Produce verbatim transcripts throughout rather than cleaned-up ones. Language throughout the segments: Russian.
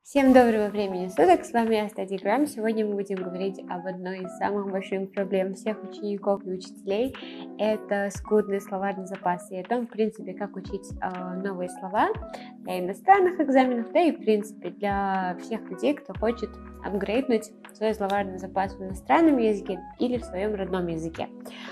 Всем доброго времени суток, с вами Астади Грам. Сегодня мы будем говорить об одной из самых больших проблем всех учеников и учителей. Это скудный словарный запас и о том, в принципе, как учить э, новые слова для иностранных экзаменов, да и, в принципе, для всех людей, кто хочет апгрейднуть свой словарный запас в иностранном языке или в своем родном языке.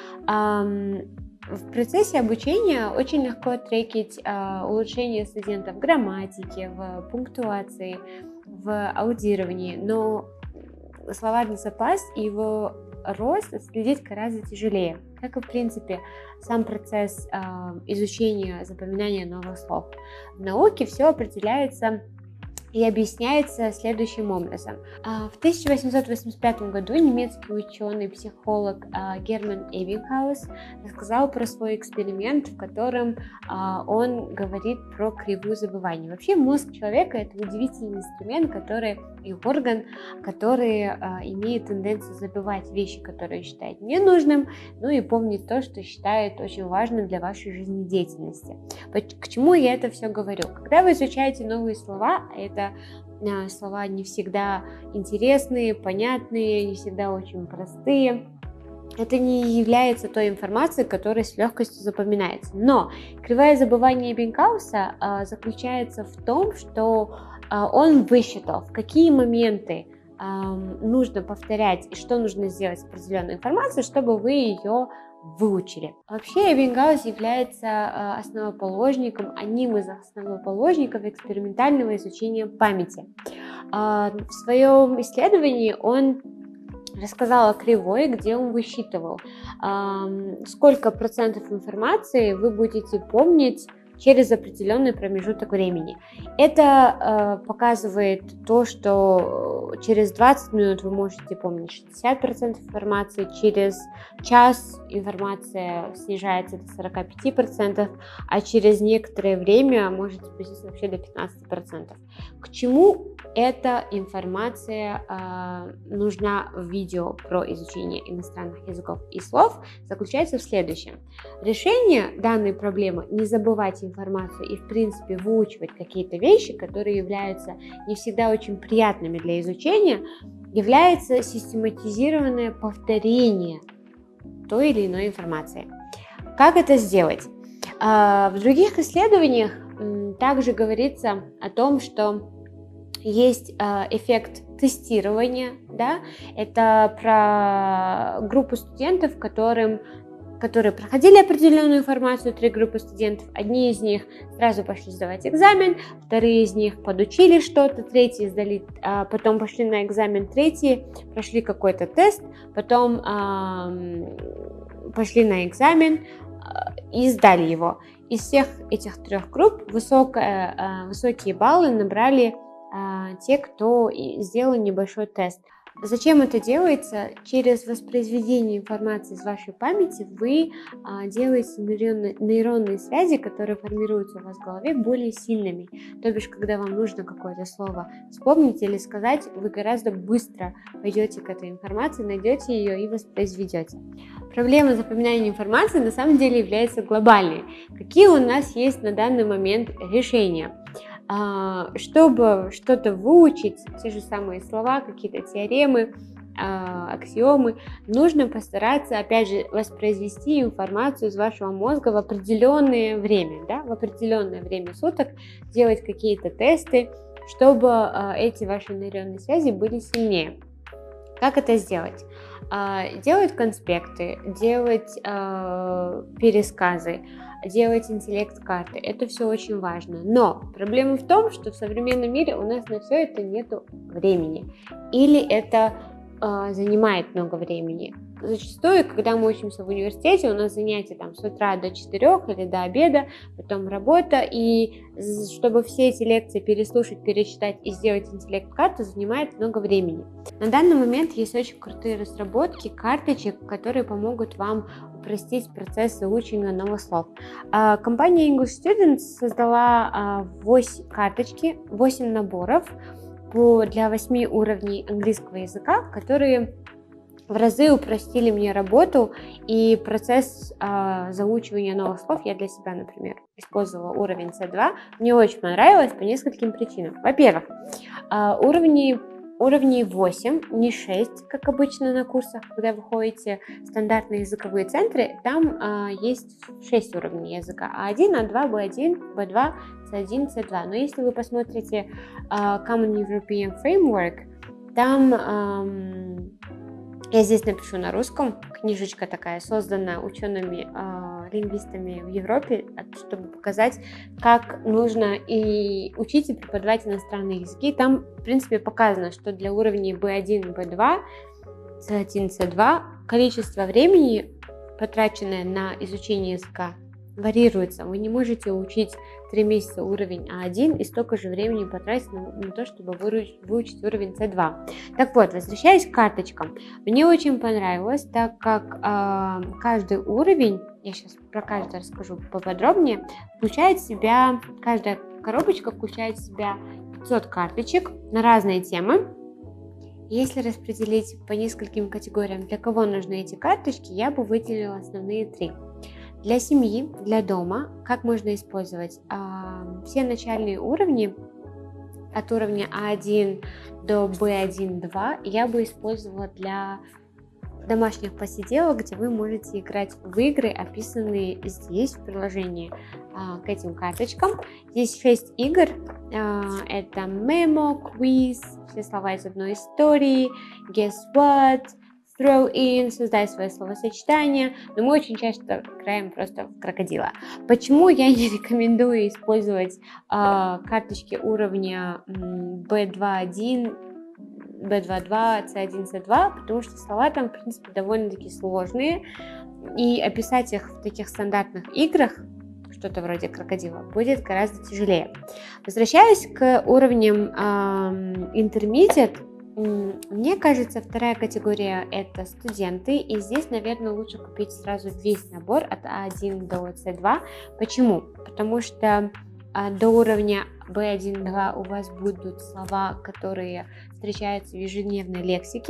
Um, В процессе обучения очень легко трекить э, улучшение студентов в грамматике, в пунктуации, в аудировании, но словарный запас и его рост следить гораздо тяжелее, как и, в принципе, сам процесс э, изучения, запоминания новых слов. В науке все определяется и объясняется следующим образом. В тысяча восемьсот восемьдесят пятом году немецкий ученый-психолог Герман Эбингhaus рассказал про свой эксперимент, в котором он говорит про кривую забывания. Вообще мозг человека — это удивительный инструмент, который и орган, который имеет тенденцию забывать вещи, которые считает ненужным, ну и помнить то, что считает очень важным для вашей жизнедеятельности. К чему я это все говорю? Когда вы изучаете новые слова, это слова не всегда интересные, понятные, не всегда очень простые. Это не является той информацией, которая с легкостью запоминается. Но кривая забывания Эбингхауса а, заключается в том, что а, он высчитал, в какие моменты а, нужно повторять и что нужно сделать с определенной информацией, чтобы вы ее выучили. Вообще Эбингхаус является основоположником, одним из основоположников экспериментального изучения памяти. В своем исследовании он рассказал о кривой, где он высчитывал, сколько процентов информации вы будете помнить через определенный промежуток времени. Это э, показывает то, что через двадцать минут вы можете помнить шестьдесят процентов информации, через час информация снижается до сорок пять процентов, а через некоторое время может спуститься вообще до пятнадцать процентов. К чему эта информация э, нужна в видео про изучение иностранных языков и слов, заключается в следующем. Решение данной проблемы — не забывать информацию и, в принципе, выучивать какие-то вещи, которые являются не всегда очень приятными для изучения, является систематизированное повторение той или иной информации. Как это сделать? В других исследованиях также говорится о том, что есть эффект тестирования, да? Это про группу студентов, которым которые проходили определенную информацию, три группы студентов. Одни из них сразу пошли сдавать экзамен, вторые из них подучили что-то, третьи сдали, а потом пошли на экзамен, третьи прошли какой-то тест, потом а, пошли на экзамен а, и сдали его. Из всех этих трех групп высокое, а, высокие баллы набрали а, те, кто сделал небольшой тест. Зачем это делается? Через воспроизведение информации из вашей памяти вы а, делаете нейронные, нейронные связи, которые формируются у вас в голове, более сильными. То бишь, когда вам нужно какое-то слово вспомнить или сказать, вы гораздо быстро пойдете к этой информации, найдете ее и воспроизведете. Проблема запоминания информации на самом деле является глобальной. Какие у нас есть на данный момент решения? Чтобы что-то выучить, те же самые слова, какие-то теоремы, аксиомы, нужно постараться, опять же, воспроизвести информацию из вашего мозга в определенное время, да, в определенное время суток, делать какие-то тесты, чтобы эти ваши нейронные связи были сильнее. Как это сделать? Делать конспекты, делать пересказы, делать интеллект-карты. Это все очень важно. Но проблема в том, что в современном мире у нас на все это нету времени. Или это э, занимает много времени. Зачастую, когда мы учимся в университете, у нас занятия там с утра до четырёх или до обеда, потом работа, и чтобы все эти лекции переслушать, перечитать и сделать интеллект-карту, занимает много времени. На данный момент есть очень крутые разработки карточек, которые помогут вам упростить процесс выучения новых слов. Компания English Students создала восемь карточки, восемь наборов для восьми уровней английского языка, которые в разы упростили мне работу и процесс э, заучивания новых слов. Я для себя, например, использовала уровень си два. Мне очень понравилось по нескольким причинам. Во-первых, э, уровни, уровни восемь, не шесть, как обычно на курсах, когда вы ходите в стандартные языковые центры, там э, есть шесть уровней языка. а один, а два, бэ один, бэ два, си один, си два. Но если вы посмотрите э, Common European Framework, там... Э, Я здесь напишу на русском. Книжечка такая, созданная учеными-лингвистами в Европе, чтобы показать, как нужно и учить, и преподавать иностранные языки. Там, в принципе, показано, что для уровней бэ один, бэ два, си один, си два количество времени, потраченное на изучение языка, варьируется. Вы не можете учить три месяца уровень а один и столько же времени потратить на, на то, чтобы выучить уровень си два. Так вот, возвращаясь к карточкам, мне очень понравилось, так как э, каждый уровень, я сейчас про каждый расскажу поподробнее, включает в себя, каждая коробочка включает в себя пятьсот карточек на разные темы. Если распределить по нескольким категориям, для кого нужны эти карточки, я бы выделила основные три. Для семьи, для дома, как можно использовать а, все начальные уровни, от уровня а один до бэ один два, я бы использовала для домашних посиделок, где вы можете играть в игры, описанные здесь в приложении а, к этим карточкам. Здесь шесть игр, а, это Memo, Quiz, все слова из одной истории, Guess What, Throw in, создай свое словосочетание, но мы очень часто играем просто в крокодила. Почему я не рекомендую использовать э, карточки уровня бэ два один, бэ два два, си один, си два, потому что слова там, в принципе, довольно-таки сложные, и описать их в таких стандартных играх, что-то вроде крокодила, будет гораздо тяжелее. Возвращаясь к уровням э, Intermediate, мне кажется, вторая категория — это студенты, и здесь, наверное, лучше купить сразу весь набор от а один до си два. Почему? Потому что а, до уровня бэ один два у вас будут слова, которые встречаются в ежедневной лексике,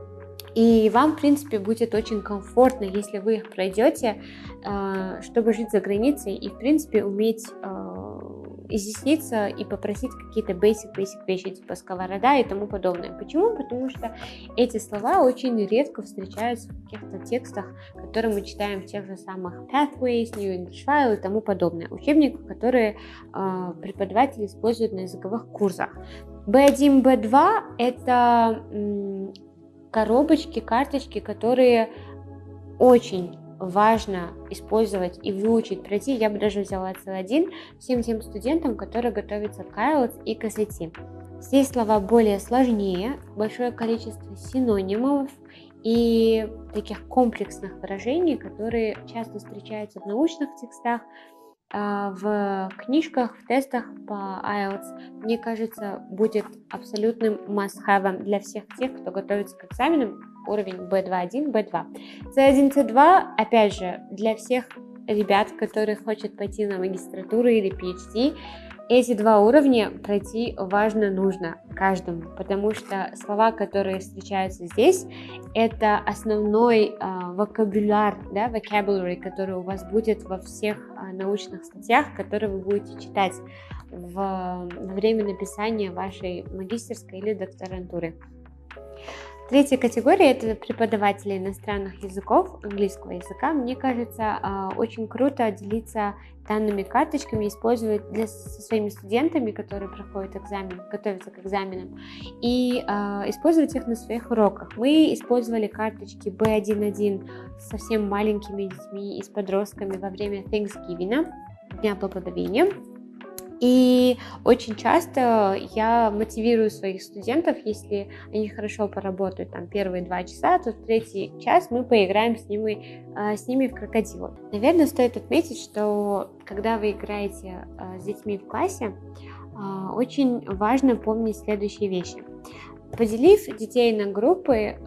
и вам, в принципе, будет очень комфортно, если вы их пройдете, а, чтобы жить за границей и, в принципе, уметь а, изъясниться и попросить какие-то basic-basic вещи, типа сковорода и тому подобное. Почему? Потому что эти слова очень редко встречаются в каких-то текстах, которые мы читаем в тех же самых Pathways, New English File и тому подобное. Учебниках, которые э, преподаватели используют на языковых курсах. бэ один, бэ два — это м, коробочки, карточки, которые очень важно использовать и выучить, пройти. Я бы даже взяла си один всем тем студентам, которые готовятся к ай эл ти эс и к эс эй ти. Здесь слова более сложнее, большое количество синонимов и таких комплексных выражений, которые часто встречаются в научных текстах, в книжках, в тестах по ай эл ти эс. Мне кажется, будет абсолютным must-have для всех тех, кто готовится к экзаменам, уровень бэ два один, бэ два. си один, си два, опять же, для всех ребят, которые хотят пойти на магистратуру или пи эйч ди, эти два уровня пройти важно, нужно каждому, потому что слова, которые встречаются здесь, это основной э, вокабуляр, да, vocabulary, который у вас будет во всех э, научных статьях, которые вы будете читать в, во время написания вашей магистерской или докторантуры. Третья категория — это преподаватели иностранных языков, английского языка. Мне кажется, очень круто делиться данными карточками, использовать для, со своими студентами, которые проходят экзамен, готовятся к экзаменам, и э, использовать их на своих уроках. Мы использовали карточки бэ один один с совсем маленькими детьми и с подростками во время Thanksgiving, Дня Благодарения. И очень часто я мотивирую своих студентов, если они хорошо поработают там первые два часа, то в третий час мы поиграем с ними, с ними в крокодила. Наверное, стоит отметить, что когда вы играете с детьми в классе, очень важно помнить следующие вещи. Поделив детей на группы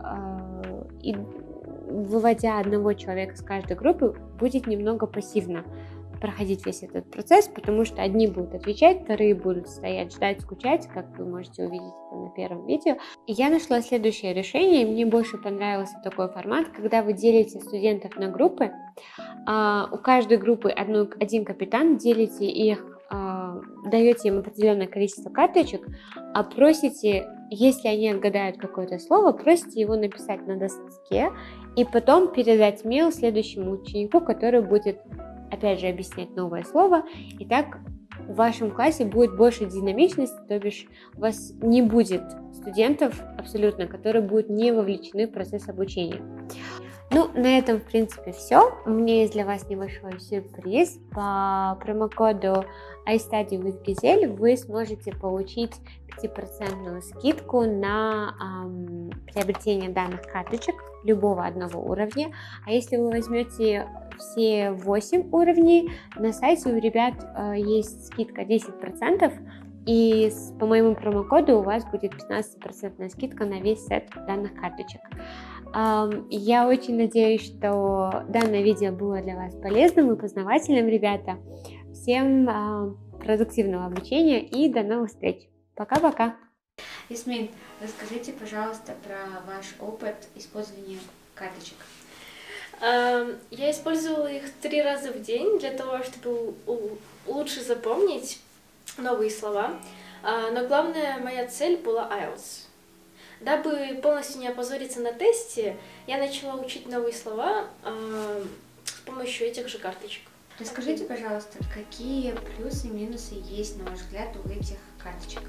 и выводя одного человека с каждой группы, будет немного пассивно. проходить весь этот процесс, потому что одни будут отвечать, вторые будут стоять, ждать, скучать, как вы можете увидеть это на первом видео. И я нашла следующее решение, и мне больше понравился такой формат, когда вы делите студентов на группы, у каждой группы одну, один капитан, делите их, даете им определенное количество карточек, а просите, если они отгадают какое-то слово, просите его написать на доске и потом передать мейл следующему ученику, который будет, опять же, объяснять новое слово. И так в вашем классе будет больше динамичности, то бишь у вас не будет студентов абсолютно, которые будут не вовлечены в процесс обучения. Ну, на этом, в принципе, все. У меня есть для вас небольшой сюрприз. По промокоду iStudy with Giselle вы сможете получить пятипроцентную скидку на эм, приобретение данных карточек любого одного уровня. А если вы возьмете все восемь уровней, на сайте у ребят э, есть скидка десять процентов. И с, по моему промокоду у вас будет пятнадцатипроцентная скидка на весь сет данных карточек. Um, я очень надеюсь, что данное видео было для вас полезным и познавательным, ребята. Всем uh, продуктивного обучения и до новых встреч. Пока-пока. Ясмин, расскажите, пожалуйста, про ваш опыт использования карточек. Um, я использовала их три раза в день для того, чтобы лучше запомнить новые слова, но главная моя цель была айлтс. Дабы полностью не опозориться на тесте, я начала учить новые слова с помощью этих же карточек. Расскажите, пожалуйста, какие плюсы и минусы есть, на ваш взгляд, у этих карточек?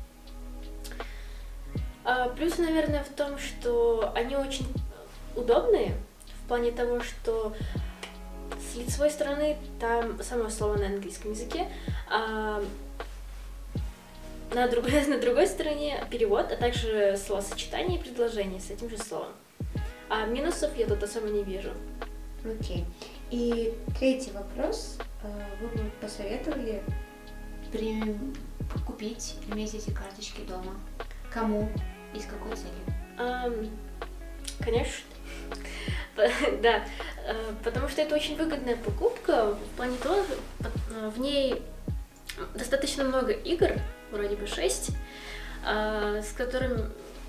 Плюс, наверное, в том, что они очень удобные, в плане того, что с лицевой стороны там само слово на английском языке, а на другой, на другой стороне перевод, а также словосочетание и предложение с этим же словом. А минусов я тут особо не вижу. Окей. Okay. И третий вопрос. Вы бы посоветовали при... купить, иметь эти карточки дома? Кому и с какой целью? Um, конечно. Да, потому что это очень выгодная покупка, в плане того, в ней достаточно много игр, вроде бы шесть, с которыми...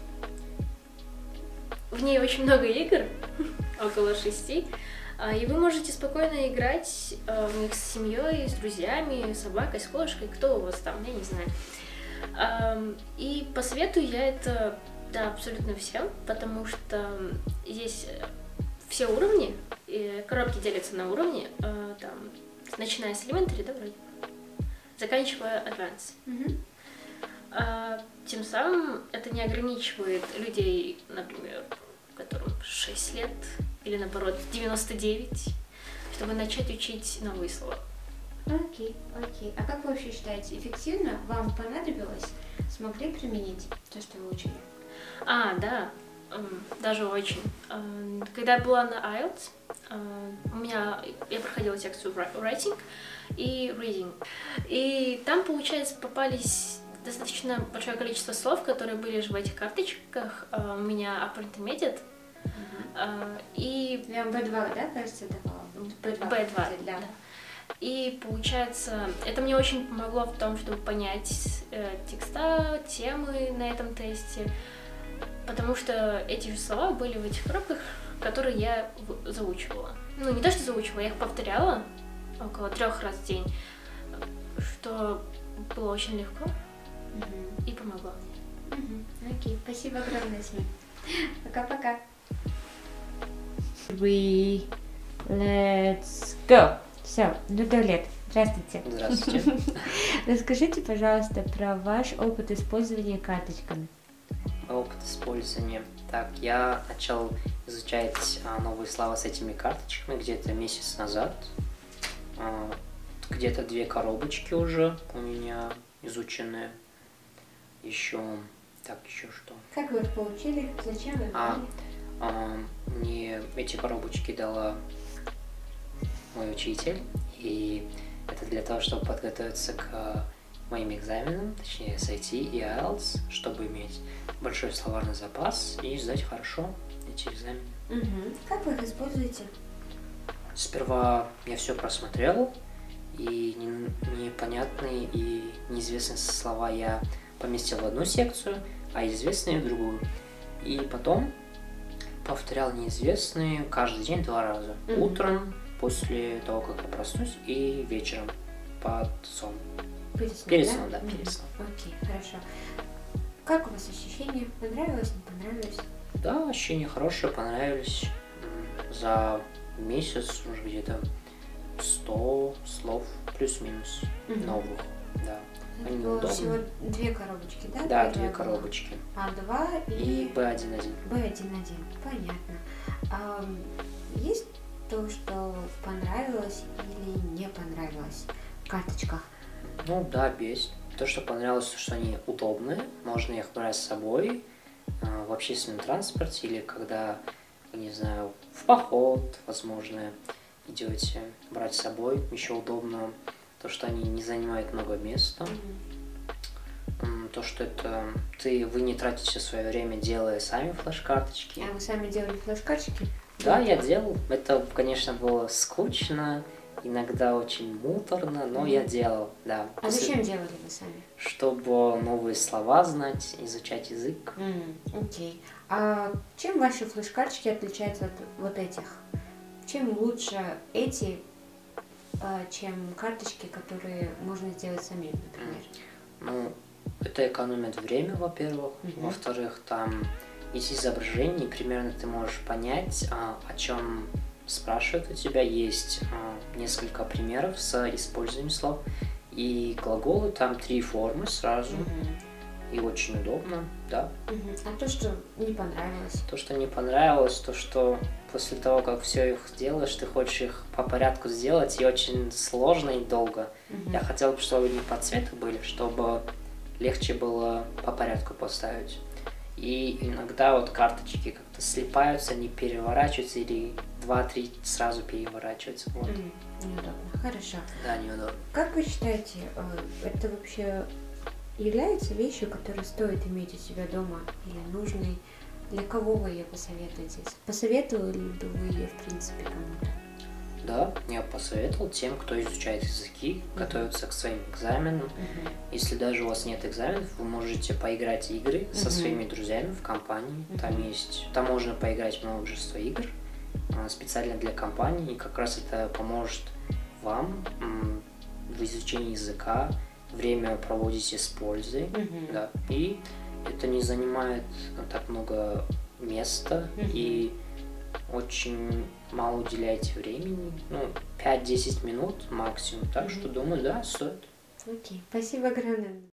В ней очень много игр, около шести, и вы можете спокойно играть в них с семьей, с друзьями, с собакой, с кошкой, кто у вас там, я не знаю. И посоветую я это, да, абсолютно всем, потому что здесь все уровни, коробки делятся на уровни, там, начиная с Elementary, да, вроде, заканчивая Advanced. Mm-hmm. А, тем самым это не ограничивает людей, например, которым шесть лет или наоборот девяносто девять, чтобы начать учить новые слова. Окей, okay, окей. Okay. А как вы вообще считаете, эффективно вам понадобилось, смогли применить то, что вы учили? А, да, даже очень. Когда я была на айлтс, у меня, я проходила секцию writing и reading. И там, получается, попались достаточно большое количество слов, которые были же в этих карточках. У меня upper intermediate. Uh-huh. И... Я би два, да, кажется, давала? би два, би два, да. да. И, получается, это мне очень помогло в том, чтобы понять э, текста, темы на этом тесте. Потому что эти же слова были в этих коробках, которые я заучивала. Ну, не то, что заучивала, я их повторяла около трех раз в день, что было очень легко mm-hmm. и помогло мне. Mm-hmm. Окей, спасибо огромное, Сми. Пока-пока. We... Let's go. Все, Нурдаулет, здравствуйте. Здравствуйте. Расскажите, пожалуйста, про ваш опыт использования карточками. Опыт использования. Так, я начал изучать а, новые слова с этими карточками где-то месяц назад. А, где-то две коробочки уже у меня изученные. Еще, так, еще что? Как вы их получили? Зачем вы их а, а, Мне эти коробочки дала мой учитель, и это для того, чтобы подготовиться к моим экзаменам, точнее эс эй ти и айлтс, чтобы иметь большой словарный запас и сдать хорошо эти экзамены. Угу. Как вы их используете? Сперва я все просмотрел и не- непонятные и неизвестные слова я поместил в одну секцию, а известные в другую. И потом повторял неизвестные каждый день два раза. Мгм. Утром, после того, как я проснусь, и вечером под сон. Перед сном, Перед да? сном, да, Мгм. перед сном. Окей, хорошо. Как у вас ощущения? Понравилось, не понравилось? Да, ощущения хорошие, понравились. М, За месяц уже где-то сто слов плюс-минус Мгм. новых, да. Это Они было удобны. всего две коробочки, да? Да, Первая две была коробочки. А два И и бэ один один. бэ один один. Понятно. Ам, есть то, что понравилось или не понравилось в карточках? Ну да, есть. То, что понравилось, то, что они удобные, можно их брать с собой э, в общественном транспорте или когда, не знаю, в поход, возможно, идете брать с собой. Еще удобно то, что они не занимают много места. М, То, что это ты, вы не тратите свое время, делая сами флеш-карточки. А вы сами делали флеш-карточки? Да, я делал. Это, конечно, было скучно, иногда очень муторно, но я делал, да. А После- зачем делали вы сами? Чтобы новые слова знать, изучать язык. М, Окей. А чем ваши флеш-карточки отличаются от вот этих? Чем лучше эти, а, чем карточки, которые можно сделать самим, например? Ну, это экономит время, во-первых. Мгм. Во-вторых, там есть изображение, и примерно ты можешь понять, а, о чем спрашивают у тебя. Есть а, несколько примеров с использованием слов. И глаголы, там три формы сразу. Мгм. И очень удобно, да. Мгм. А то, что не понравилось? То, что не понравилось, то, что после того, как все их сделаешь, ты хочешь их по порядку сделать, и очень сложно и долго. Мгм. Я хотел бы, чтобы они по цвету были, чтобы легче было по порядку поставить. И иногда вот карточки как-то слипаются, они переворачиваются, или два-три сразу переворачиваются. Вот. Мгм. Неудобно. Хорошо. Да, неудобно. Как вы считаете, э, это вообще является вещью, которую стоит иметь у себя дома или нужной? Для кого вы ее посоветуете? Посоветовали бы вы ее, в принципе, кому-то? Да, я посоветовал тем, кто изучает языки, готовится к своим экзаменам. Если даже у вас нет экзаменов, вы можете поиграть в игры со Мгм. своими друзьями в компании. Там Мгм. есть, там можно поиграть множество игр а, специально для компании, и как раз это поможет вам м, в изучении языка. Время проводите с пользой, Мгм. да, и это не занимает так много места, Мгм. и очень мало уделяете времени, ну, пять-десять минут максимум, так Мгм. что думаю, да, стоит. Окей, спасибо огромное.